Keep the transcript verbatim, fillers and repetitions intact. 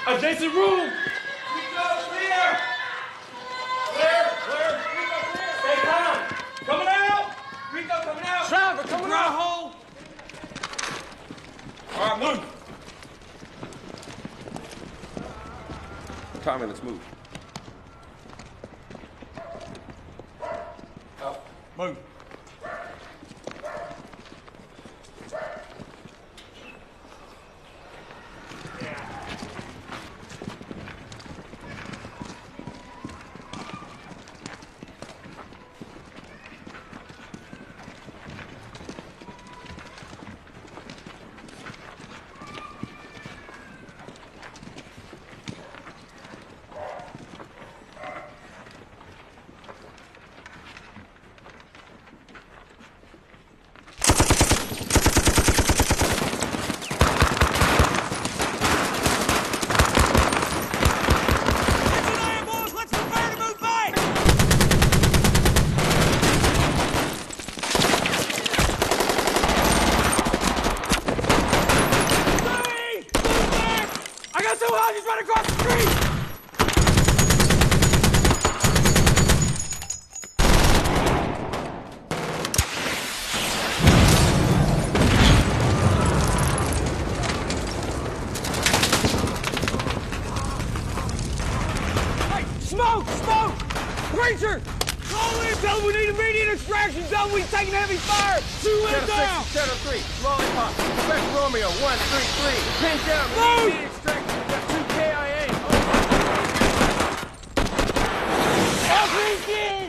Adjacent room! Rico, clear! Clear, clear. Rico, clear. Stay calm. Coming out! Rico, coming out. Driver, coming Dry out! hole. All right, move. Tommy, let's move. Up. Move. He's right across the street! Hey, smoke! Smoke! Ranger! Call in! Tell him we need immediate extraction zone! We're taking heavy fire! Two in down! ten oh three, Lollipop, Quebec Romeo, one three three. Pin down, we need immediate extraction. We got two K I A. L P G!